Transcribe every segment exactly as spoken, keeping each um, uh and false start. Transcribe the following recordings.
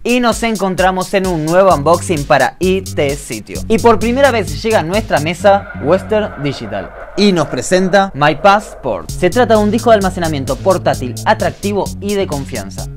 y nos encontramos en un nuevo unboxing para I T Sitio. Y por primera vez llega a nuestra mesa Western Digital y nos presenta My Passport. Se trata de un disco de almacenamiento portátil, atractivo y de confianza.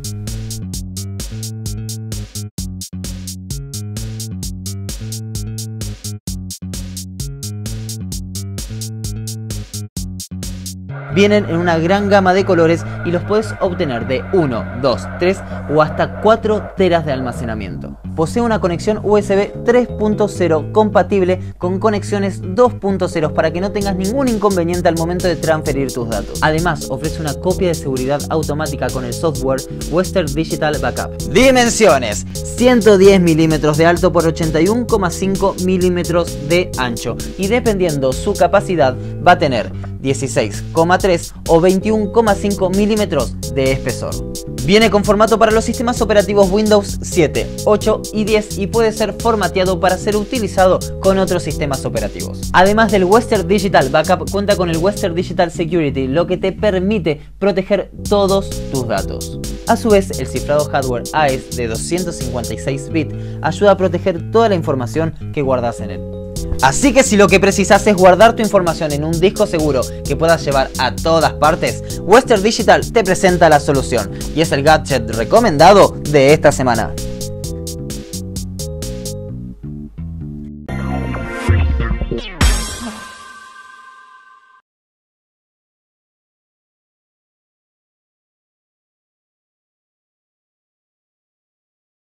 Vienen en una gran gama de colores y los puedes obtener de uno, dos, tres o hasta cuatro teras de almacenamiento. Posee una conexión U S B tres punto cero compatible con conexiones dos punto cero para que no tengas ningún inconveniente al momento de transferir tus datos. Además, ofrece una copia de seguridad automática con el software Western Digital Backup. Dimensiones: ciento diez milímetros de alto por ochenta y uno coma cinco milímetros de ancho, y dependiendo su capacidad va a tener dieciséis coma tres o veintiuno coma cinco milímetros de espesor. Viene con formato para los sistemas operativos Windows siete, ocho y diez y puede ser formateado para ser utilizado con otros sistemas operativos. Además del Western Digital Backup, cuenta con el Western Digital Security, lo que te permite proteger todos tus datos. A su vez, el cifrado hardware A E S de doscientos cincuenta y seis bits ayuda a proteger toda la información que guardas en él. Así que si lo que precisas es guardar tu información en un disco seguro que puedas llevar a todas partes, Western Digital te presenta la solución y es el gadget recomendado de esta semana.